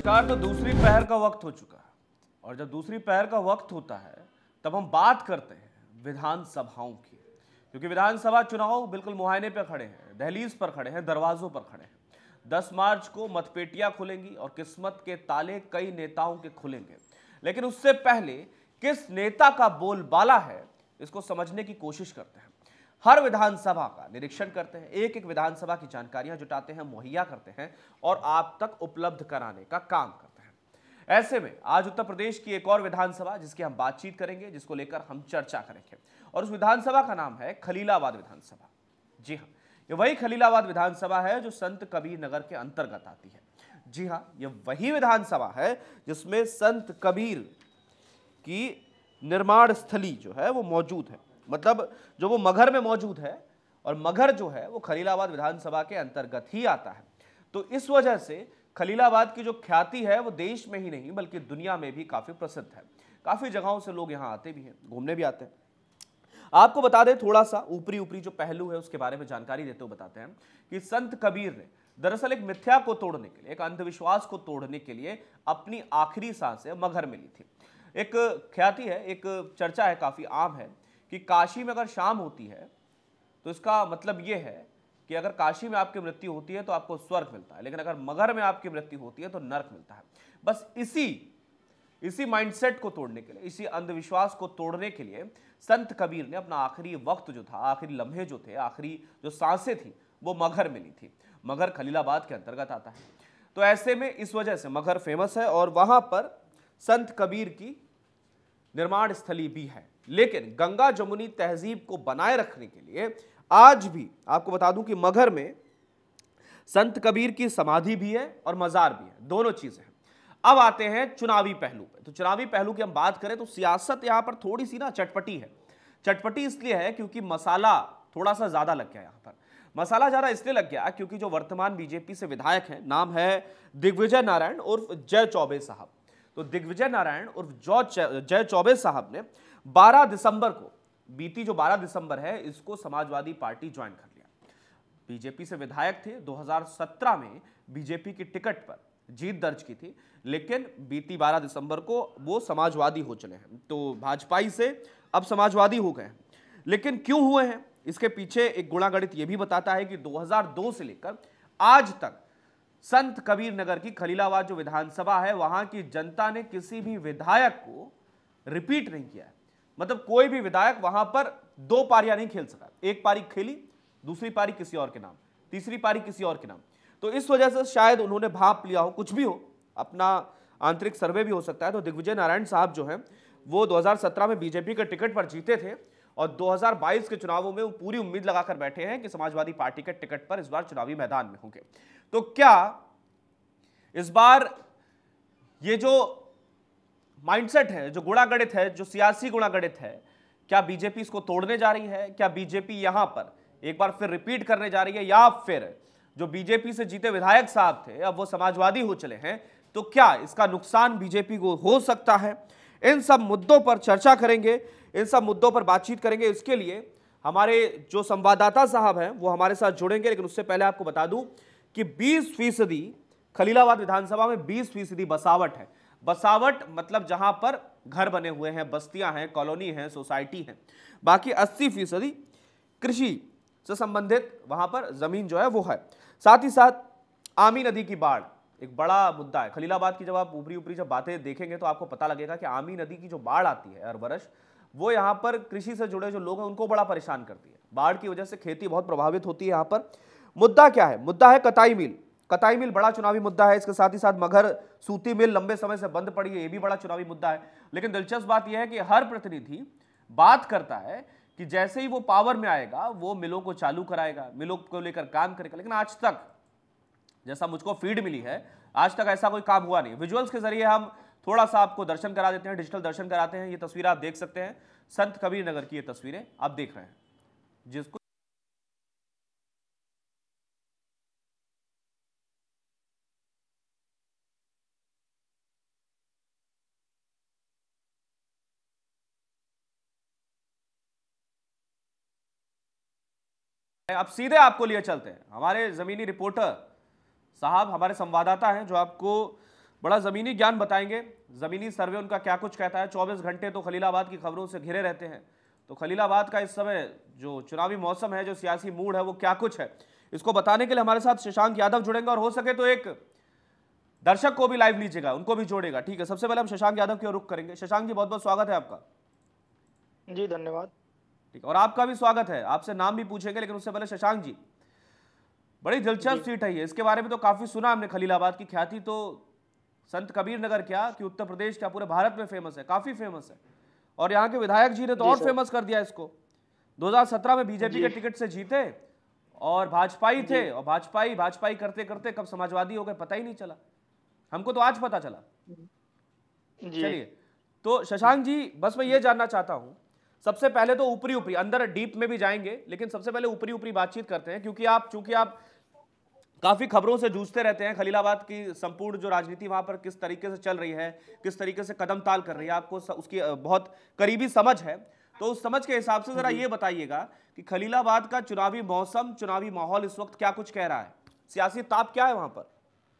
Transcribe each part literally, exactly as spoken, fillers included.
नमस्कार। तो दूसरी पहर का वक्त हो चुका है और जब दूसरी पहर का वक्त होता है तब हम बात करते हैं विधानसभाओं की, क्योंकि विधानसभा चुनाव बिल्कुल मुहायने पर खड़े हैं, दहलीज पर खड़े हैं, दरवाजों पर खड़े हैं। दस मार्च को मतपेटियां खुलेंगी और किस्मत के ताले कई नेताओं के खुलेंगे, लेकिन उससे पहले किस नेता का बोलबाला है इसको समझने की कोशिश करते हैं। हर विधानसभा का निरीक्षण करते हैं, एक एक विधानसभा की जानकारियां जुटाते हैं, मुहैया करते हैं और आप तक उपलब्ध कराने का काम करते हैं। ऐसे में आज उत्तर प्रदेश की एक और विधानसभा जिसकी हम बातचीत करेंगे, जिसको लेकर हम चर्चा करेंगे, और उस विधानसभा का नाम है खलीलाबाद विधानसभा। जी हाँ, ये वही खलीलाबाद विधानसभा है जो संत कबीर नगर के अंतर्गत आती है। जी हाँ, ये वही विधानसभा है जिसमें संत कबीर की निर्माण स्थली जो है वो मौजूद है, मतलब जो वो मगहर में मौजूद है, और मगहर जो है वो खलीलाबाद विधानसभा के अंतर्गत ही आता है। तो इस वजह से खलीलाबाद की जो ख्याति है वो देश में ही नहीं बल्कि दुनिया में भी काफी प्रसिद्ध है। काफी जगहों से लोग यहाँ आते भी हैं, घूमने भी आते हैं। आपको बता दें, थोड़ा सा ऊपरी ऊपरी जो पहलू है उसके बारे में जानकारी देते हुए बताते हैं कि संत कबीर ने दरअसल एक मिथ्या को तोड़ने के लिए, एक अंधविश्वास को तोड़ने के लिए अपनी आखिरी सांसें मगहर में ली थी। एक ख्याति है, एक चर्चा है, काफी आम है कि काशी में अगर शाम होती है तो इसका मतलब यह है कि अगर काशी में आपकी मृत्यु होती है तो आपको स्वर्ग मिलता है, लेकिन अगर मगहर में आपकी मृत्यु होती है तो नरक मिलता है। बस इसी इसी माइंडसेट को तोड़ने के लिए, इसी अंधविश्वास को तोड़ने के लिए संत कबीर ने अपना आखिरी वक्त जो था, आखिरी लम्हे जो थे, आखिरी जो सांसें थी वो मगहर में ली थी। मगहर खलीलाबाद के अंतर्गत आता है, तो ऐसे में इस वजह से मगहर फेमस है और वहां पर संत कबीर की निर्माण स्थली भी है। लेकिन गंगा जमुनी तहजीब को बनाए रखने के लिए आज भी आपको बता दूं कि मगहर में संत कबीर की समाधि भी है और मजार भी है, दोनों चीजें हैं। अब आते हैं चुनावी पहलू पे। तो चुनावी पहलू की हम बात करें तो सियासत यहां पर थोड़ी सी ना चटपटी है। चटपटी इसलिए है क्योंकि मसाला थोड़ा सा ज्यादा लग गया। यहां पर मसाला ज्यादा इसलिए लग गया क्योंकि जो वर्तमान बीजेपी से विधायक हैं, नाम है दिग्विजय नारायण उर्फ जय चौबे साहब। तो दिग्विजय नारायण उर्फ जय चौबे साहब ने बारह दिसंबर को, बीती जो बारह दिसंबर है, इसको समाजवादी पार्टी ज्वाइन कर लिया। बीजेपी से विधायक थे, दो हज़ार सत्रह में बीजेपी की टिकट पर जीत दर्ज की थी, लेकिन बीती बारह दिसंबर को वो समाजवादी हो चले हैं। तो भाजपाई से अब समाजवादी हो गए हैं। लेकिन क्यों हुए हैं, इसके पीछे एक गुणागणित ये भी बताता है कि दो हज़ार दो से लेकर आज तक संत कबीर नगर की खलीलाबाद जो विधानसभा है, वहां की जनता ने किसी भी विधायक को रिपीट नहीं किया है। मतलब कोई भी विधायक वहां पर दो पारियां नहीं खेल सका। एक पारी खेली, दूसरी पारी किसी और के नाम, तीसरी पारी किसी और के नाम। तो इस वजह से शायद उन्होंने भाप लिया हो, कुछ भी हो, अपना आंतरिक सर्वे भी हो सकता है। तो दिग्विजय नारायण साहब जो हैं वो दो हज़ार सत्रह में बीजेपी के टिकट पर जीते थे और दो हज़ार बाईस के चुनावों में वो पूरी उम्मीद लगाकर बैठे हैं कि समाजवादी पार्टी के टिकट पर इस बार चुनावी मैदान में होंगे। तो क्या इस बार ये जो माइंडसेट है, जो गुणागणित है, जो सियासी गुणागणित है, क्या बीजेपी इसको तोड़ने जा रही है? क्या बीजेपी यहां पर एक बार फिर रिपीट करने जा रही है, या फिर जो बीजेपी से जीते विधायक साहब थे अब वो समाजवादी हो चले हैं? तो क्या इसका नुकसान बीजेपी को हो सकता है? इन सब मुद्दों पर चर्चा करेंगे, इन सब मुद्दों पर बातचीत करेंगे। इसके लिए हमारे जो संवाददाता साहब हैं वो हमारे साथ जुड़ेंगे, लेकिन उससे पहले आपको बता दूं कि बीस फीसदी खलीलाबाद विधानसभा में बीस फीसदी बसावट है। बसावट मतलब जहां पर घर बने हुए हैं, बस्तियां हैं, कॉलोनी है, सोसाइटी है। बाकी अस्सी फीसदी कृषि से संबंधित वहां पर जमीन जो है वो है। साथ ही साथ आमी नदी की बाढ़ एक बड़ा मुद्दा है खलीलाबाद की। जब आप ऊपरी ऊपरी जब बातें देखेंगे तो आपको पता लगेगा कि आमी नदी की जो बाढ़ आती है हर वर्ष, वो यहाँ पर कृषि से जुड़े जो लोग हैं उनको बड़ा परेशान करती है। बाढ़ की वजह से खेती बहुत प्रभावित होती है। यहाँ पर मुद्दा क्या है? मुद्दा है कताई मिल। कताई मिल बड़ा चुनावी मुद्दा है। इसके साथ ही साथ मगहर सूती मिल लंबे समय से बंद पड़ी है, ये भी बड़ा चुनावी मुद्दा है। लेकिन दिलचस्प बात यह है कि हर प्रतिनिधि बात करता है कि जैसे ही वो पावर में आएगा वो मिलों को चालू कराएगा, मिलों को लेकर काम करेगा। लेकिन आज तक, जैसा मुझको फीड मिली है, आज तक ऐसा कोई काम हुआ नहीं। विजुअल्स के जरिए हम थोड़ा सा आपको दर्शन करा देते हैं, डिजिटल दर्शन कराते हैं। ये तस्वीर आप देख सकते हैं, संत कबीर नगर की ये तस्वीरें आप देख रहे हैं, जिसको अब सीधे आपको लिए चलते हैं। हमारे जमीनी रिपोर्टर साहब, हमारे संवाददाता हैं जो आपको बड़ा ज़मीनी ज्ञान बताएंगे, ज़मीनी सर्वे उनका क्या कुछ कहता है। चौबीस घंटे तो खलीलाबाद की खबरों से घिरे रहते हैं, तो खलीलाबाद का इस समय जो चुनावी मौसम है, जो सियासी मूड है, वो क्या कुछ है, इसको बताने के लिए हमारे साथ शशांक यादव जुड़ेंगे और हो सके तो एक दर्शक को भी लाइव लीजिएगा, उनको भी जोड़ेगा। ठीक है, सबसे पहले हम शशांक यादव की ओर रुख करेंगे। शशांक जी, बहुत बहुत स्वागत है आपका। जी धन्यवाद। ठीक, और आपका भी स्वागत है। आपसे नाम भी पूछेंगे, लेकिन उससे पहले शशांक जी, बड़ी दिलचस्प सीट है ये, इसके बारे में तो काफी सुना हमने। खलीलाबाद की ख्याति तो संत कबीर नगर क्या कि उत्तर प्रदेश क्या पूरे भारत में फेमस है, काफी फेमस है। और यहाँ के विधायक जी ने तो और फेमस कर दिया इसको। दो हज़ार सत्रह में बीजेपी के टिकट से जीते और भाजपाई थे, और भाजपाई भाजपाई करते करते कब समाजवादी हो गए पता ही नहीं चला, हमको तो आज पता चला। चलिए, तो शशांक जी, बस मैं ये जानना चाहता हूं, सबसे पहले तो ऊपरी ऊपरी, अंदर डीप में भी जाएंगे, लेकिन सबसे पहले ऊपरी ऊपरी बातचीत करते हैं, क्योंकि आप चूंकि आप काफी खबरों से जूझते रहते हैं। खलीलाबाद की संपूर्ण जो राजनीति वहां पर किस तरीके से चल रही है, किस तरीके से कदम ताल कर रही है, आपको उसकी बहुत करीबी समझ है। तो उस समझ के हिसाब से जरा ये बताइएगा कि खलीलाबाद का चुनावी मौसम, चुनावी माहौल इस वक्त क्या कुछ कह रहा है, सियासी ताप क्या है वहां पर?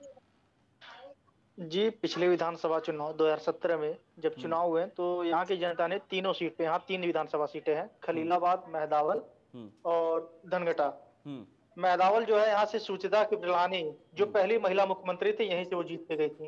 जी, पिछले विधानसभा चुनाव दो हज़ार सत्रह में जब चुनाव हुए तो यहाँ की जनता ने तीनों सीट पे, यहाँ तीन विधानसभा सीटें हैं, खलीलाबाद, मेहदावल और धनगटा। मेहदावल जो है यहाँ से सुचिता कृपलानी, जो पहली महिला मुख्यमंत्री थी, यहीं से वो जीत के गई थी।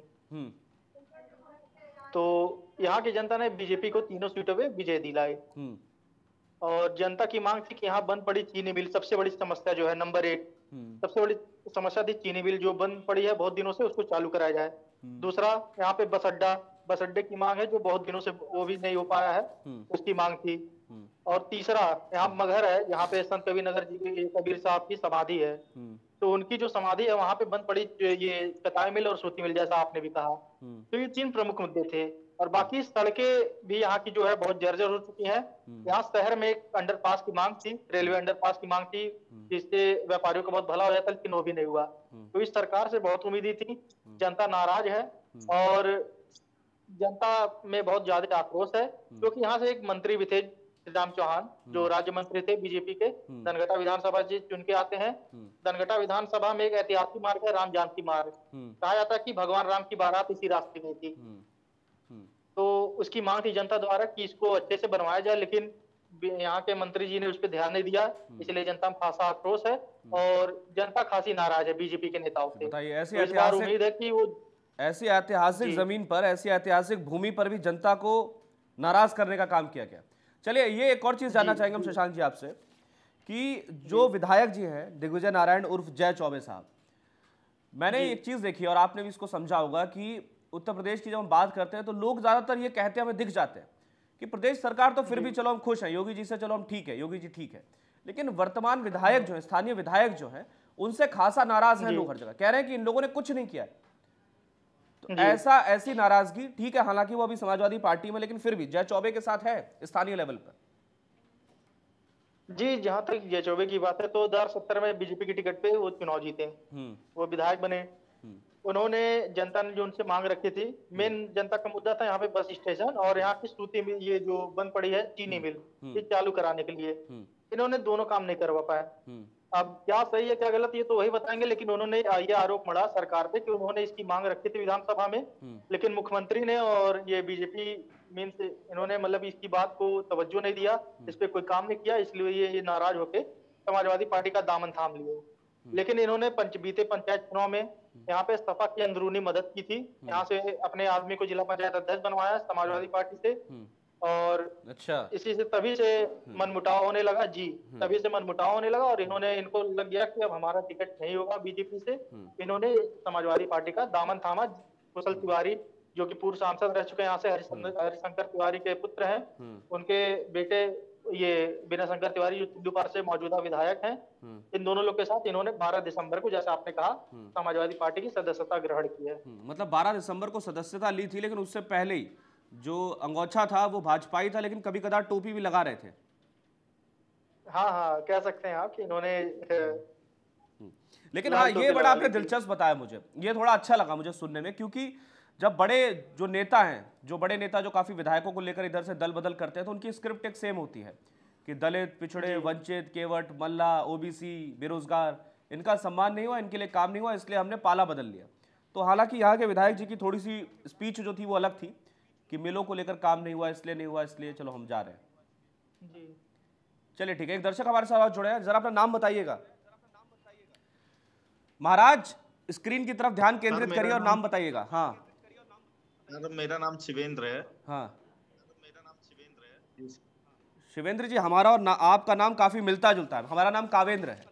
तो यहाँ की जनता ने बीजेपी को तीनों सीटों पे विजय दिलाई। और जनता की मांग थी कि यहाँ बंद पड़ी चीनी मिल, सबसे बड़ी समस्या जो है नंबर एक, सबसे बड़ी समस्या थी चीनी मिल जो बंद पड़ी है बहुत दिनों से, उसको चालू कराया जाए। दूसरा, यहाँ पे बस अड्डा, बस अड्डे की मांग है जो बहुत दिनों से वो भी नहीं हो पाया है, उसकी मांग थी। और तीसरा, यहाँ मगहर है, यहाँ पे संत कबीर नगर जी की कबीर साहब की समाधि है, तो उनकी जो समाधि है वहां पे बंद पड़ी ये कताई मिल और सूती मिल, जैसा आपने भी कहा। तो ये तीन प्रमुख मुद्दे थे। और बाकी सड़कें भी यहाँ की जो है बहुत जर्जर हो चुकी हैं। यहाँ शहर में एक अंडरपास की मांग थी, रेलवे अंडरपास की मांग थी, जिससे व्यापारियों का बहुत भला हो जाता, लेकिन वो भी नहीं हुआ। तो इस सरकार से बहुत उम्मीदी थी, जनता नाराज है और जनता में बहुत ज्यादा आक्रोश है, क्योंकि यहाँ से एक मंत्री भी थे राम चौहान, जो राज्य मंत्री थे बीजेपी के, धनगटा विधानसभा से चुन के आते हैं। धनगटा विधानसभा में एक ऐतिहासिक मार्ग है, राम जानकी मार्ग। कहा जाता है कि भगवान राम की बारात इसी रास्ते में थी। तो उसकी मांग थी जनता द्वारा कि इसको अच्छे से बनवाया जाए, लेकिन यहाँ के मंत्री जी ने उस पर ध्यान नहीं दिया, इसलिए जनता में खासा आक्रोश है और जनता खासी नाराज है बीजेपी के नेताओं से। ऐसी तो इस बार उम्मीद है कि वो ऐसी ऐतिहासिक जमीन पर, ऐसी ऐतिहासिक भूमि पर भी जनता को नाराज करने का काम किया गया। चलिए, ये एक और चीज जानना चाहेंगे हम शशांक जी आपसे कि जो विधायक जी हैं दिग्विजय नारायण उर्फ जय चौबे साहब, मैंने एक चीज देखी और आपने भी इसको समझा होगा कि उत्तर प्रदेश की जब हम बात करते हैं तो लोग ज्यादातर ये कहते हैं, हमें दिख जाते हैं कि प्रदेश सरकार तो फिर भी चलो हम खुश हैं, योगी जी से चलो हम ठीक है, योगी जी ठीक है, लेकिन वर्तमान विधायक जो है, स्थानीय विधायक जो है, उनसे खासा नाराज हैं लोग। हर जगह कह रहे हैं कि इन लोगों ने कुछ नहीं किया। तो ऐसा ऐसी नाराजगी, ठीक है, हालांकि वो अभी समाजवादी पार्टी में, लेकिन फिर भी जय चौबे के साथ है स्थानीय लेवल पर। जी, जहां तक जय चौबे की बात है तो दो हज़ार सत्रह में बीजेपी की टिकट पे वो चुनाव जीते, वो विधायक बने। उन्होंने, जनता ने जो उनसे मांग रखी थी, मेन जनता का मुद्दा था यहाँ पे बस स्टेशन और यहाँ की सूती मिल, ये जो बंद पड़ी है चीनी मिल, ये चालू कराने के लिए। इन्होंने दोनों काम नहीं करवा पाए। अब क्या सही है क्या गलत ये तो वही बताएंगे, लेकिन उन्होंने ये आरोप मढ़ा सरकार पे कि उन्होंने इसकी मांग रखी थी विधानसभा में, लेकिन मुख्यमंत्री ने और ये बीजेपी मीन से इन्होंने मतलब इसकी बात को तवज्जो नहीं दिया, इस पे कोई काम नहीं किया, इसलिए ये, ये नाराज होके समाजवादी पार्टी का दामन थाम लिए। लेकिन इन्होंने पंच बीते पंचायत चुनाव में यहाँ पे सपा की अंदरूनी मदद की थी, यहाँ से अपने आदमी को जिला पंचायत अध्यक्ष बनवाया समाजवादी पार्टी से, और अच्छा, इसी से तभी से मनमुटाव होने लगा। जी, तभी से मनमुटाव होने लगा और इन्होंने, इनको लग गया कि अब हमारा टिकट नहीं होगा बीजेपी से, इन्होंने समाजवादी पार्टी का दामन थामा। कुशल तिवारी जो कि पूर्व सांसद रह चुके हैं यहाँ से, हरिशंकर तिवारी के पुत्र हैं, उनके बेटे ये बिना शंकर तिवारी जो सिद्धूपार से मौजूदा विधायक हैं, इन दोनों लोग के साथ इन्होंने बारह दिसंबर को, जैसे आपने कहा, समाजवादी पार्टी की सदस्यता ग्रहण की है। मतलब बारह दिसंबर को सदस्यता ली थी, लेकिन उससे पहले ही जो अंगोछा था वो भाजपाई था, लेकिन कभी कदार टोपी भी लगा रहे थे। हाँ हाँ, कह सकते हैं आप कि इन्होंने, लेकिन हाँ, ये बड़ा आपने दिलचस्प बताया, मुझे ये थोड़ा अच्छा लगा मुझे सुनने में, क्योंकि जब बड़े जो नेता हैं, जो बड़े नेता जो काफी विधायकों को लेकर इधर से दल बदल करते हैं, तो उनकी स्क्रिप्ट एक सेम होती है कि दलित, पिछड़े, वंचित, केवट, मल्ला, ओबीसी, बेरोजगार, इनका सम्मान नहीं हुआ, इनके लिए काम नहीं हुआ, इसलिए हमने पाला बदल लिया। तो हालांकि यहाँ के विधायक जी की थोड़ी सी स्पीच जो थी वो अलग थी कि मिलों को लेकर काम नहीं हुआ इसलिए नहीं हुआ इसलिए चलो हम जा रहे हैं जी। चलिए ठीक है, एक दर्शक हमारे साथ जुड़े हैं, जरा अपना नाम बताइएगा। महाराज स्क्रीन की तरफ ध्यान केंद्रित करिए और नाम बताइएगा। हाँ सर मेरा नाम शिवेंद्र है। हाँ मेरा नाम शिवेंद्र है। शिवेंद्र जी, हमारा और ना, आपका नाम काफी मिलता जुलता है, हमारा नाम कावेंद्र है।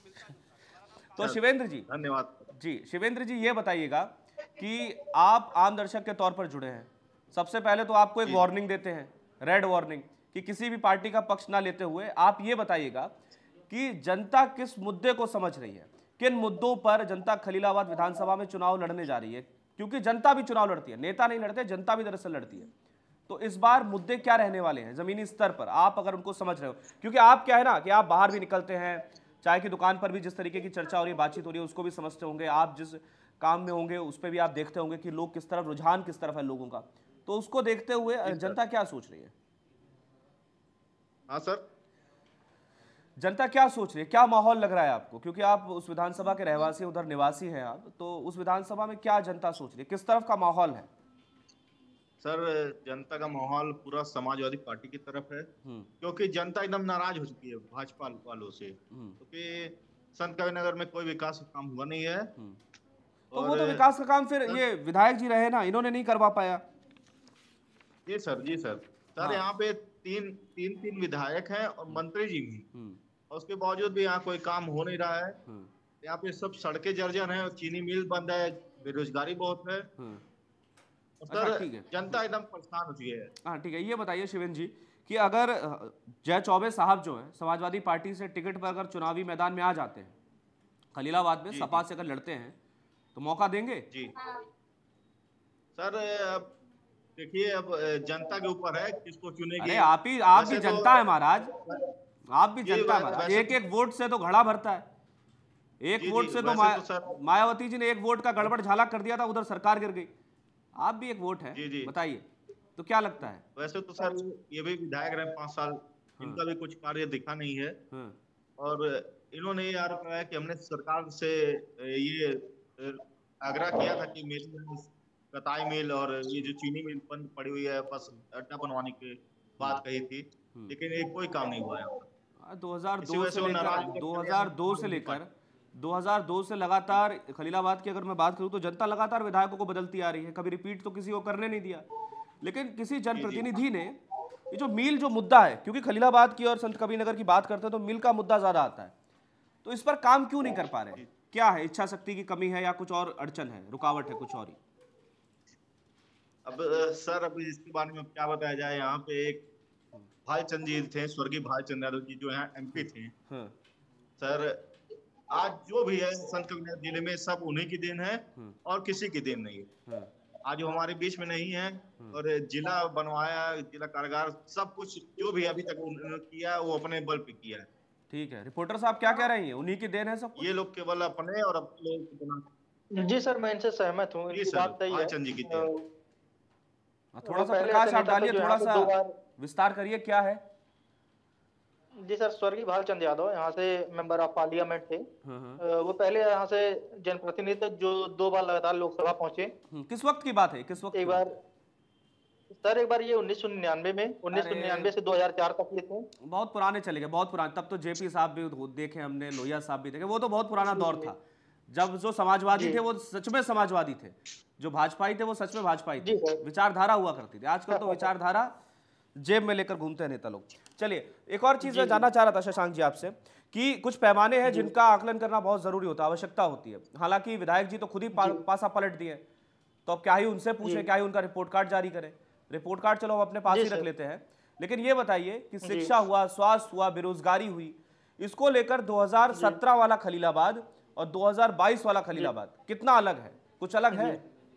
तो शिवेंद्र जी, धन्यवाद जी शिवेंद्र जी, ये बताइएगा कि आप आम दर्शक के तौर पर जुड़े हैं, सबसे पहले तो आपको एक वार्निंग देते हैं, रेड वार्निंग, कि किसी भी पार्टी का पक्ष ना लेते हुए आप ये बताइएगा कि जनता किस मुद्दे को समझ रही है, किन मुद्दों पर जनता खलीलाबाद विधानसभा में चुनाव लड़ने जा रही है, क्योंकि जनता भी चुनाव लड़ती है, नेता नहीं लड़ते, जनता भी दरअसल लड़ती है। तो इस बार मुद्दे क्या रहने वाले हैं जमीनी स्तर पर, आप अगर उनको समझ रहे हो, क्योंकि आप क्या है ना कि आप बाहर भी निकलते हैं, चाय की दुकान पर भी जिस तरीके की चर्चा हो रही है, बातचीत हो रही है, उसको भी समझते होंगे, आप जिस काम में होंगे उस पर भी आप देखते होंगे कि लोग किस तरफ, रुझान किस तरफ है लोगों का, तो उसको देखते हुए जनता क्या सोच रही है? हाँ सर, जनता क्या सोच रही है, क्या माहौल लग रहा है आपको, क्योंकि आप उस विधानसभा के रहवासी, उधर निवासी हैं आप, तो उस विधानसभा में क्या जनता सोच रही है, किस तरफ का माहौल है? सर जनता का माहौल पूरा समाजवादी पार्टी की तरफ है, क्योंकि जनता एकदम नाराज हो चुकी है भाजपा वालों से, क्योंकि संत कबीरनगर में कोई विकास का काम हुआ नहीं है। तो वो तो विकास का काम फिर ये विधायक जी रहे ना, इन्होंने नहीं करवा पाया। जी सर, जी सर सर हाँ। यहाँ पे तीन तीन तीन विधायक हैं और मंत्री जी भी, और उसके बावजूद भी यहाँ कोई काम हो नहीं रहा है। यहाँ पे सब सड़कें जर्जर हैं, चीनी मिल बंद है, बेरोजगारी बहुत है। सर ठीक है, जनता एकदम परेशान हो चुकी है। हाँ ठीक है, ये बताइए शिवेंद्र जी कि अगर जय चौबे साहब जो है समाजवादी पार्टी से टिकट पर अगर चुनावी मैदान में आ जाते हैं, खलीलाबाद में सपा से अगर लड़ते हैं, तो मौका देंगे? जी सर, अब देखिए, अब जनता के ऊपर है किसको चुनेगी। अरे आप ही आप भी जनता है महाराज, आप भी जनता है महाराज, एक एक वोट से तो घड़ा भरता है, एक वोट से तो मायावती जी ने एक वोट का गड़बड़ झाला कर दिया था, उधर सरकार गिर गई, आप भी एक वोट है। बताइए तो क्या लगता है? वैसे तो सर ये भी विधायक रहे पांच साल, इनका भी कुछ कार्य दिखा नहीं है, और इन्होंने ये आरोप लगाया कि हमने सरकार से ये आग्रह किया था कि मेरी कताई मिल और ये जो चीनी मिल बंद पड़ी हुई है, बस अड्डा बनवाने की बात कही थी, लेकिन एक कोई काम नहीं हुआ है। दो हज़ार दो से लेकर दो हज़ार दो से लेकर दो हज़ार दो से लगातार खलीलाबाद की अगर मैं बात करूं तो जनता लगातार विधायकों को बदलती आ रही है, कभी रिपीट तो किसी को करने नहीं दिया, लेकिन किसी जनप्रतिनिधि ने ये जो मिल जो मुद्दा है, क्योंकि खलीलाबाद की और संत कबीरनगर की बात करते हैं तो मिल का मुद्दा ज्यादा आता है, तो इस पर काम क्यों नहीं कर पा रहे? क्या है, इच्छा शक्ति की कमी है या कुछ और अड़चन है, रुकावट है कुछ और ही? अब सर अब इसके बारे में क्या बताया जाए। यहाँ पे एक भाईचंद जी थे, स्वर्गीय भाईचंद यादव जी, जो यहाँ एमपी थे। सर आज जो भी है संत कबीरनगर जिले में सब उन्हीं की देन है और किसी की देन नहीं है। आज वो हमारे बीच में नहीं है, और जिला बनवाया, जिला कारागार, सब कुछ जो भी अभी तक उन्होंने किया वो अपने बल पे किया है। ठीक है, रिपोर्टर साहब क्या कह रहे हैं, उन्हीं की देन है सब? ये लोग केवल अपने और अपने लोग। जी सर, मैं इनसे सहमत हूँ, इनकी बात सही है। जी की देन। थोड़ा सा प्रकाश आप डालिए, थोड़ा सा विस्तार करिए, क्या है? जी सर, स्वर्गीय भालचंद यादव यहाँ से मेंबर ऑफ पार्लियामेंट थे, वो पहले यहाँ से जनप्रतिनिधि जो दो बार लगातार लोकसभा पहुंचे। किस वक्त की बात है, किस वक्त? एक बार सर, एक बार ये उन्नीस सौ निन्यानवे में उन्नीस सौ निन्यानवे से दो हज़ार चार तक ये थे। बहुत पुराने चले गए, बहुत पुराने। तब तो जेपी साहब भी देखे हमने, लोहिया साहब भी देखे, वो तो बहुत पुराना दौर था जब जो समाजवादी थे वो सच में समाजवादी थे, जो भाजपाई थे वो सच में भाजपाई थे, विचारधारा हुआ करती थी। आजकल तो विचारधारा जेब में लेकर घूमते हैं नेता लोग। चलिए, एक और चीज मैं जानना चाह रहा था शशांक जी आपसे कि कुछ पैमाने हैं जिनका आकलन करना बहुत जरूरी होता है, आवश्यकता होती है। हालांकि विधायक जी तो खुद ही पा, पासा पलट दिए, तो अब क्या ही उनसे पूछे, क्या ही उनका रिपोर्ट कार्ड जारी करें? रिपोर्ट कार्ड चलो हम अपने पास ही रख लेते हैं, लेकिन ये बताइए कि शिक्षा हुआ, स्वास्थ्य हुआ, बेरोजगारी हुई, इसको लेकर दो हज़ार सत्रह वाला खलीलाबाद और दो हज़ार बाईस वाला खलीलाबाद कितना अलग है? कुछ अलग है?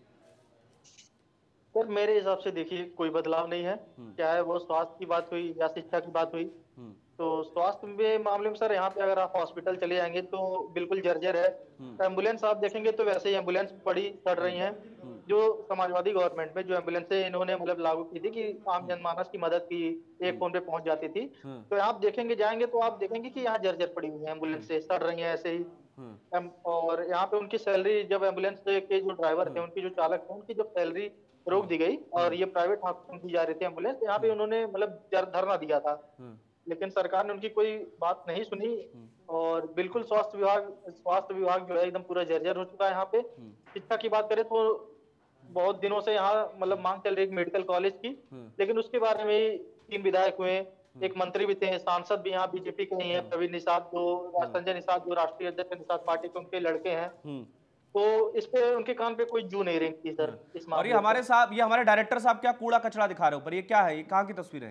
सर मेरे हिसाब से देखिए कोई बदलाव नहीं है, चाहे वो स्वास्थ्य की बात हुई या शिक्षा की बात हुई। तो स्वास्थ्य के मामले में सर यहाँ पे अगर आप हॉस्पिटल चले जाएंगे तो बिल्कुल जर्जर है। एम्बुलेंस आप देखेंगे तो वैसे ही एम्बुलेंस पड़ी चढ़ रही हैं, जो समाजवादी गवर्नमेंट में जो एम्बुलेंस इन्होंने मतलब लागू की थी कि आम जनमानस की मदद की एक फोन पे पहुंच जाती थी, तो आप देखेंगे जाएंगे तो आप देखेंगे कि यहाँ जर्जर पड़ी हुई है, एम्बुलेंस से सड़ रही है ऐसे ही। और यहाँ पे उनकी सैलरी, जब एम्बुलेंस के जो ड्राइवर थे, उनकी जो चालक थे, उनकी जब सैलरी रोक दी गई और ये प्राइवेट हाथों दी जा रही थी एम्बुलेंस, यहाँ पे उन्होंने मतलब धरना दिया था, लेकिन सरकार ने उनकी कोई बात नहीं सुनी। और बिल्कुल स्वास्थ्य विभाग स्वास्थ्य विभाग जो है एकदम पूरा जर्जर हो चुका है यहाँ पे। शिक्षा की बात करें तो बहुत दिनों से यहाँ मतलब मांग चल रही है मेडिकल कॉलेज की, लेकिन उसके बारे में तीन विधायक हुए, एक मंत्री भी थे, सांसद भी यहाँ बीजेपी के ही हैं, प्रवीण निषाद जो संजय निषाद जो राष्ट्रीय अध्यक्ष निषाद पार्टी के उनके लड़के हैं, तो इस पे उनके कान पे कोई जू नहीं रेंगती सर इस और ये हमारे साहब, ये हमारे डायरेक्टर साहब क्या कूड़ा कचरा दिखा रहे हो पर, ये क्या है, ये कहाँ की तस्वीर है?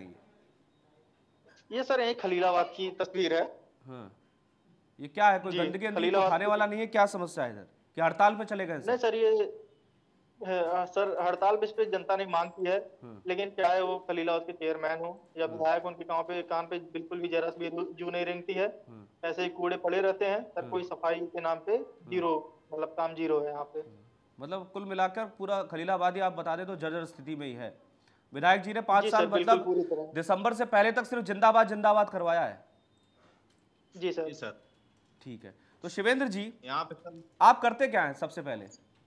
ये ये सर यही खलीलाबाद की तस्वीर है। हाँ। ये क्या है, कोई गंदगी अंदगी उठाने वाला नहीं है, क्या समस्या है इधर, कि हड़ताल पे चले गए? नहीं सर, ये है, सर हड़ताल पे इस पे जनता ने मांग की है, लेकिन क्या है वो खलीलाबाद के चेयरमैन हो या विधायक, उनके कान पे कान पे बिल्कुल भी जरा भी जू नहीं रेंगती है, ऐसे ही कूड़े पड़े रहते हैं सर, कोई सफाई के नाम पे जीरो, मतलब काम जीरो है यहाँ पे। मतलब कुल मिलाकर पूरा खलीलाबाद ही आप बता दें तो जर्जर स्थिति में ही है। विधायक जी ने पांच साल मतलब दिसंबर से पहले तक सिर्फ जिंदाबाद जिंदाबाद करवाया है। जी सर। जी सर। ठीक है, तो शिवेंद्र जी यहाँ पे सर आप करते क्या हैं सबसे पहले?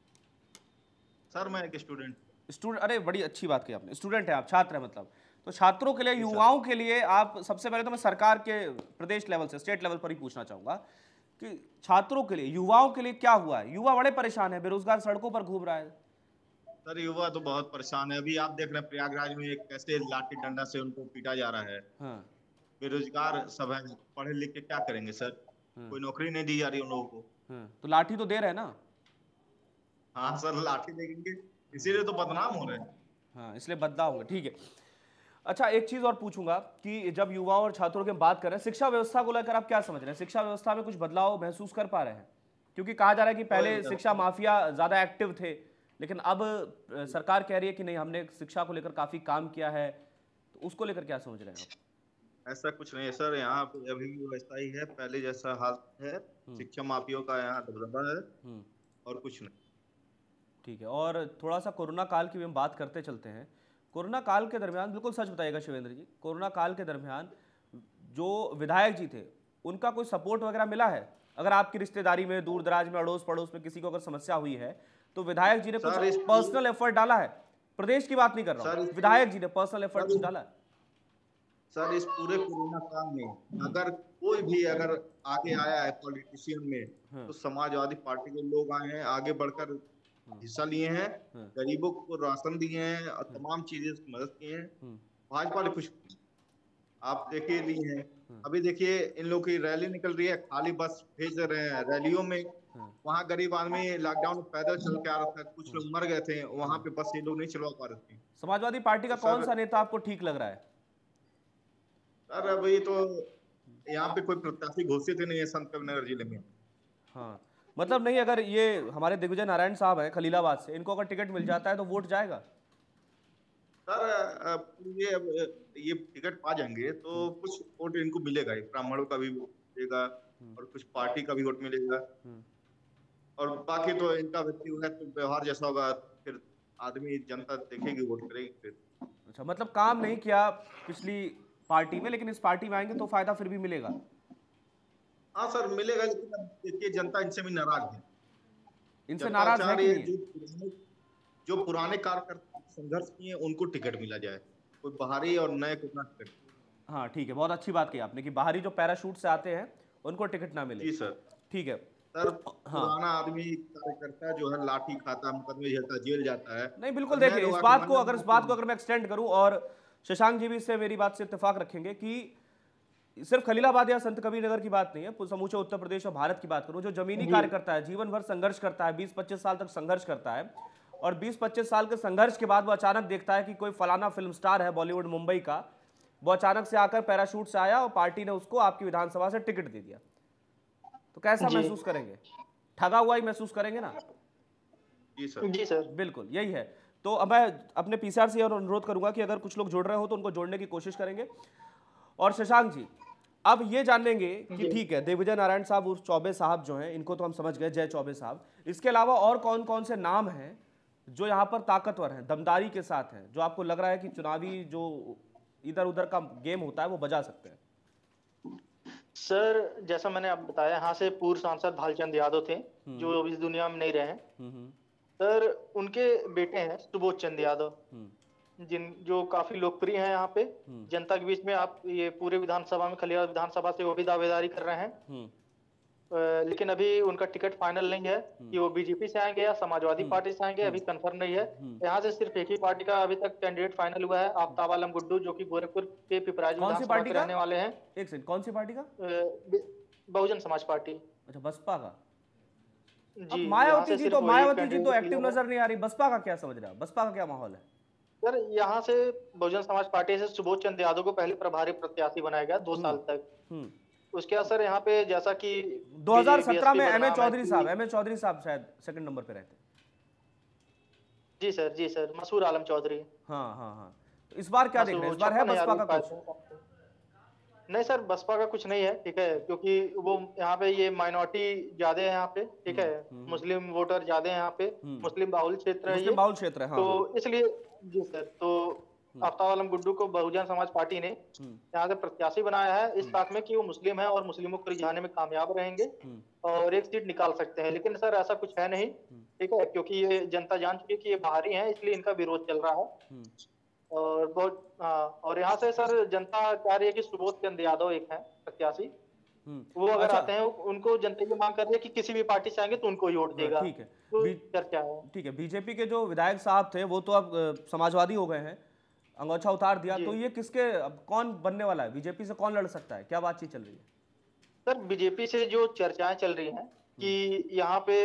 सर मैं एक स्टूडेंट स्टूडेंट अरे बड़ी अच्छी बात की आपने, स्टूडेंट है आप, छात्र है मतलब, तो छात्रों के लिए, युवाओं के लिए आप सबसे पहले तो मैं सरकार के प्रदेश लेवल से, स्टेट लेवल पर ही पूछना चाहूंगा कि छात्रों के लिए, युवाओं के लिए क्या हुआ है? युवा बड़े परेशान है, बेरोजगार सड़कों पर घूम रहा है। सर युवा तो बहुत परेशान है, अभी आप देख रहे हैं प्रयागराज में एक कैसे लाठी डंडा से उनको पीटा जा रहा है। हाँ। बेरोजगार सब है, पढ़े लिख के क्या करेंगे सर? हाँ। कोई नौकरी नहीं दी जा रही उन लोगों को। हाँ। तो लाठी तो दे रहे हैं ना? हाँ सर, लाठी देंगे, इसीलिए तो बदनाम हो रहे हैं। हाँ, इसलिए बदनाम होंगे, ठीक है। अच्छा, एक चीज और पूछूंगा कि जब युवाओं और छात्रों की बात कर रहे हैं, शिक्षा व्यवस्था को लेकर आप क्या समझ रहे हैं? शिक्षा व्यवस्था में कुछ बदलाव महसूस कर पा रहे हैं? क्योंकि कहा जा रहा है कि पहले शिक्षा माफिया ज्यादा एक्टिव थे, लेकिन अब सरकार कह रही है कि नहीं, हमने शिक्षा को लेकर काफी काम किया है, तो उसको लेकर क्या समझ रहे हैं आप? ऐसा कुछ नहीं है सर, यहाँ पे अभी भी वैसा ही है, पहले जैसा हाल है, शिक्षा माफियों का यहाँ दबदबा है और कुछ नहीं। ठीक है, और थोड़ा सा कोरोना काल की भी हम बात करते चलते हैं। कोरोना काल के दरमियान, बिल्कुल सच बताइएगा शिवेंद्र जी, कोरोना काल के दरमियान जो विधायक जी थे उनका कोई सपोर्ट वगैरह मिला है? अगर आपकी रिश्तेदारी में, दूर दराज में, अड़ोस पड़ोस में किसी को अगर समस्या हुई है तो विधायक जी ने कुछ पर्सनल एफर्ट डाला है? प्रदेश की बात नहीं कर रहा हूं, विधायक जी ने पर्सनल एफर्ट कुछ डाला है? सर इस पूरे कोरोना काल में अगर कोई भी अगर आगे आया है पॉलिटिशियन में, तो समाजवादी पार्टी के लोग आए हैं, आगे बढ़कर हिस्सा लिए हैं, गरीबों को राशन दिए हैं और तमाम चीजें की मदद की हैं। भाजपा ने कुछ आप देखिए लिए हैं, अभी देखिए इन लोगों की रैली निकल रही है, खाली बस भेज रहे हैं रैलियों में, वहाँ गरीब आदमी लॉकडाउन में पैदल चल के आ रहा था, कुछ लोग मर गए थे, वहाँ पे बस ये लोग नहीं चलवा पा रहे थे। समाजवादी पार्टी का कौन सा नेता आपको ठीक लग रहा है? सर अभी तो यहाँ पे कोई प्रत्याशी घोषित ही नहीं है संत कबीरनगर जिले में। हाँ, मतलब नहीं, अगर ये हमारे दिग्विजय नारायण साहब हैं खलीलाबाद से, इनको अगर टिकट मिल जाता है तो वोट जाएगा? सर ये ये टिकट पा जाएंगे तो कुछ वोट इनको मिलेगा, ब्राह्मणों का भी मिलेगा और कुछ पार्टी का भी वोट मिलेगा, और बाकी तो इनका व्यक्तिगत व्यवहार जैसा होगा फिर आदमी जनता देखेगी, वोट करेगी फिर। अच्छा, मतलब काम नहीं किया पिछली पार्टी में, लेकिन इस पार्टी में आएंगे तो फायदा फिर भी मिलेगा? हाँ सर मिलेगा, लेकिन देखिए जनता इनसे भी नाराज है। इनसे नाराज है कि नहीं? जो, जो पुराने कार्यकर्ता संघर्ष किए उनको टिकट मिला जाए, कोई बाहरी और नए को ना टिकट। हाँ ठीक है, बहुत अच्छी बात की आपने कि बाहरी जो पैराशूट से आते हैं उनको टिकट ना मिले। जी सर। ठीक है सर, पुराना हाँ। आदमी कार्यकर्ता जो है लाठी खाता, मुकदमे झेलता, जेल जाता है। नहीं बिल्कुल, देखिए इस बात को अगर इस बात को अगर मैं एक्सटेंड करूं, और शशांक जी भी इससे मेरी बात से इत्तेफाक रखेंगे कि सिर्फ खलीलाबाद या संत कबीरनगर की बात नहीं है, समूचे उत्तर प्रदेश और भारत की बात करूं, जो जमीनी कार्य करता है, जीवन भर संघर्ष करता है, बीस पच्चीस साल तक संघर्ष करता है, और बीस पच्चीस साल के संघर्ष के बाद वो अचानक देखता है कि कोई फलाना फिल्म स्टार है बॉलीवुड मुंबई का, वो अचानक से आकर पैराशूट से आया और पार्टी ने उसको आपकी विधानसभा से टिकट दे दिया, तो कैसा महसूस करेंगे? ठगा हुआ ही महसूस करेंगे ना? जी सर। जी सर, बिल्कुल यही है। तो अब मैं अपने पीसीआर से और अनुरोध करूंगा कि अगर कुछ लोग जुड़ रहे हो तो उनको जोड़ने की कोशिश करेंगे। और शशांक जी, अब ये जान लेंगे कि ठीक है, दिग्विजय नारायण साहब उर्फ चौबे साहब जो हैं, इनको तो हम समझ गए, जय चौबे साहब, इसके अलावा और कौन कौन से नाम हैं जो यहाँ पर ताकतवर हैं, दमदारी के साथ हैं, जो आपको लग रहा है कि चुनावी जो इधर उधर का गेम होता है वो बजा सकते हैं? सर जैसा मैंने अब बताया, यहाँ से पूर्व सांसद भालचंद यादव थे जो अब इस दुनिया में नहीं रहे हैं। सर उनके बेटे हैं सुबोध चंद यादव, जिन जो काफी लोकप्रिय हैं यहाँ पे जनता के बीच में। आप ये पूरे विधानसभा में, खलियार विधानसभा से वो भी दावेदारी कर रहे हैं। आ, लेकिन अभी उनका टिकट फाइनल नहीं है कि वो बीजेपी से आएंगे या समाजवादी पार्टी से आएंगे, अभी कंफर्म नहीं है। यहाँ से सिर्फ एक ही पार्टी का अभी तक कैंडिडेट फाइनल हुआ है, आफ्ताब आलम गुड्डू, जो कि गोरखपुर के पिपराइच विधानसभा के रहने वाले हैं। एक सेकंड, कौन सी पार्टी का? बहुजन समाज पार्टी। अच्छा, बसपा का। जी, मायावती जी तो मायावती जी तो एक्टिव नजर नहीं आ रही, बसपा का क्या समझ रहा है? बसपा का क्या माहौल है? सर यहाँ से बहुजन समाज पार्टी से सुबोध चंद यादव को पहले प्रभारी प्रत्याशी बनाया गया दो साल तक। उसके असर यहाँ पे जैसा कि दो हज़ार सत्रह में एम ए चौधरी साहब एम ए चौधरी साहब शायद सेकंड नंबर पे रहते। जी सर, जी सर, मसूर आलम चौधरी। हाँ हाँ हाँ। तो इस बार क्या देख रहे हैं? इस बार है बसपा का कुछ? नहीं सर, बसपा का कुछ नहीं है, ठीक है, क्योंकि वो यहाँ पे ये माइनॉरिटी ज्यादा है यहाँ पे, ठीक है, मुस्लिम वोटर ज्यादा है यहाँ पे, मुस्लिम बाहुल क्षेत्र है, मुस्लिम बाहुल क्षेत्र है। हाँ, तो इसलिए जी सर, तो आफ्ताब आलम गुड्डू को बहुजन समाज पार्टी ने यहाँ से प्रत्याशी बनाया है इस बात में कि वो मुस्लिम है और मुस्लिमों को रिझाने में कामयाब रहेंगे और एक सीट निकाल सकते हैं। लेकिन सर ऐसा कुछ है नहीं, ठीक है, क्योंकि ये जनता जान चुकी है कि ये बाहरी हैं, इसलिए इनका विरोध चल रहा है। और बहुत हाँ, और यहाँ से सर जनता चाह रही है कि सुबोध चंद यादव एक है प्रत्याशी, वो अगर अच्छा। आते हैं, उनको जनता ये मांग कर रही है कि किसी भी पार्टी से आएंगे तो उनको ही वोट देगा। ठीक है, तो चर्चा है। ठीक है, बीजेपी के जो विधायक साहब थे वो तो अब समाजवादी हो गए हैं, अंगोछा उतार दिया, तो ये किसके, अब कौन बनने वाला है? बीजेपी से कौन लड़ सकता है? क्या बातचीत चल रही है? सर बीजेपी से जो चर्चाएं चल रही हैं कि यहाँ पे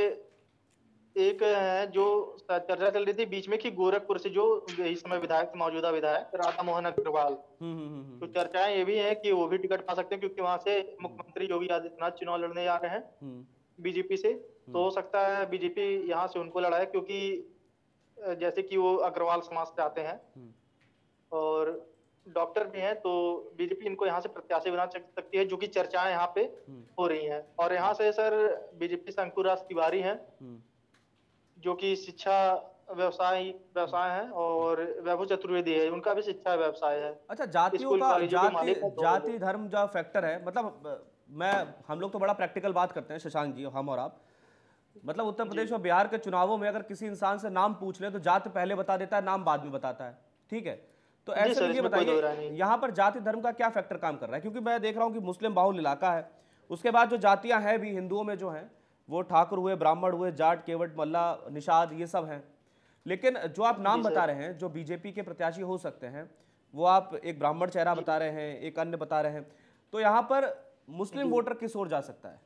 एक है जो चर्चा चल रही थी बीच में कि गोरखपुर से जो इस समय विधायक, मौजूदा विधायक राधा मोहन अग्रवाल, तो चर्चाएं ये भी है कि वो भी टिकट पा सकते हैं, क्योंकि वहां से मुख्यमंत्री योगी आदित्यनाथ चुनाव लड़ने जा रहे हैं बीजेपी से। तो हो सकता है बीजेपी यहाँ से उनको लड़ाए, क्योंकि जैसे कि वो अग्रवाल समाज से आते हैं और डॉक्टर भी हैं, तो बीजेपी इनको यहाँ से प्रत्याशी बना सकती है, जो कि चर्चाएं यहाँ पे हो रही हैं। और यहाँ से सर बीजेपी से अंकुर राज तिवारी हैं, जो कि शिक्षा व्यवसाय व्यवसाय है, और वैभव चतुर्वेदी है, उनका भी शिक्षा व्यवसाय है। अच्छा, जातियों का जाति जाति धर्म जो फैक्टर है, मतलब मैं हम लोग तो बड़ा प्रैक्टिकल बात करते हैं शशांक जी, हम और आप, मतलब उत्तर प्रदेश और बिहार के चुनावों में अगर किसी इंसान से नाम पूछ ले तो जाति पहले बता देता है, नाम बाद में बताता है, ठीक है? तो ऐसे में ये बताइए यहाँ पर जाति धर्म का क्या फैक्टर काम कर रहा है? क्योंकि मैं देख रहा हूँ कि मुस्लिम बाहुल इलाका है, उसके बाद जो जातियां हैं भी हिंदुओं में जो हैं वो ठाकुर हुए, ब्राह्मण हुए, जाट, केवट, मल्ला, निषाद, ये सब हैं। लेकिन जो आप नाम बता रहे हैं जो बीजेपी के प्रत्याशी हो सकते हैं, वो आप एक ब्राह्मण चेहरा बता रहे हैं, एक अन्य बता रहे हैं, तो यहाँ पर मुस्लिम वोटर किस ओर जा सकता है?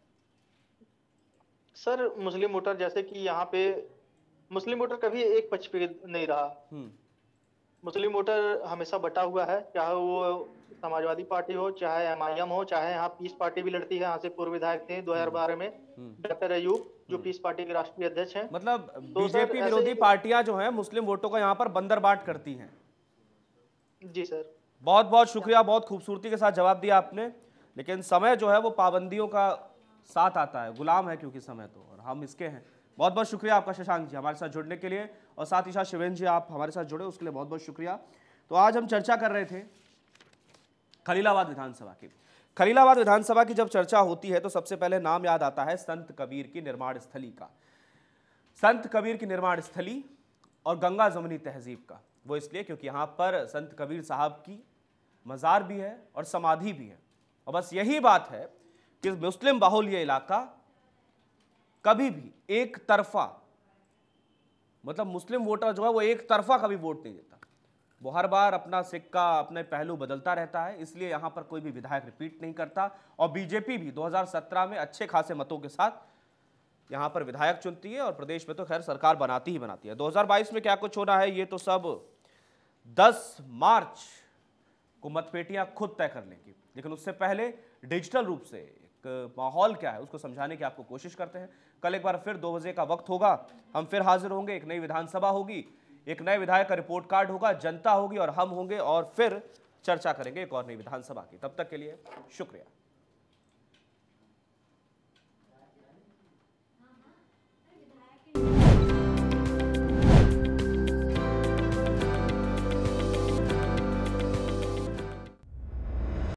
सर मुस्लिम वोटर, जैसे कि यहाँ पे मुस्लिम वोटर कभी एक पक्ष पे नहीं रहा, मुस्लिम वोटर हमेशा बटा हुआ है, चाहे वो समाजवादी पार्टी हो, चाहे एम आई एम हो, चाहे यहाँ पीस पार्टी भी लड़ती है। यहाँ से पूर्व विधायक थे दो हज़ार बारह में डॉक्टर अयूब, जो पीस पार्टी के राष्ट्रीय अध्यक्ष हैं। मतलब बीजेपी विरोधी पार्टियां जो हैं मुस्लिम वोटों को यहाँ पर बंदर बाट करती हैं। जी सर, बहुत बहुत शुक्रिया, बहुत खूबसूरती के साथ जवाब दिया आपने। लेकिन समय जो है वो पाबंदियों का साथ आता है, गुलाम है क्योंकि समय तो, और हम इसके हैं। बहुत बहुत शुक्रिया आपका शशांक जी हमारे साथ जुड़ने के लिए, और साथ ही साथ शिवेंद्र जी आप हमारे साथ जुड़े उसके लिए बहुत बहुत शुक्रिया। तो आज हम चर्चा कर रहे थे खलीलाबाद विधानसभा की। खलीलाबाद विधानसभा की जब चर्चा होती है तो सबसे पहले नाम याद आता है संत कबीर की निर्माण स्थली का, संत कबीर की निर्माण स्थली और गंगा जमुनी तहजीब का। वो इसलिए क्योंकि यहाँ पर संत कबीर साहब की मज़ार भी है और समाधि भी है। और बस यही बात है कि मुस्लिम बाहुल ये इलाका कभी भी एक तरफा, मतलब मुस्लिम वोटर जो है वो एक तरफा कभी वोट नहीं देता, वो हर बार अपना सिक्का, अपने पहलू बदलता रहता है। इसलिए यहाँ पर कोई भी विधायक रिपीट नहीं करता, और बीजेपी भी दो हज़ार सत्रह में अच्छे खासे मतों के साथ यहाँ पर विधायक चुनती है, और प्रदेश में तो खैर सरकार बनाती ही बनाती है। दो हज़ार बाईस में क्या कुछ होना है ये तो सब दस मार्च को मतपेटियां खुद तय कर लेंगी। लेकिन उससे पहले डिजिटल रूप से एक माहौल क्या है उसको समझाने की आपको कोशिश करते हैं। कल एक बार फिर दो बजे का वक्त होगा, हम फिर हाजिर होंगे, एक नई विधानसभा होगी, एक नए विधायक का रिपोर्ट कार्ड होगा, जनता होगी और हम होंगे, और फिर चर्चा करेंगे एक और नई विधानसभा की। तब तक के लिए शुक्रिया।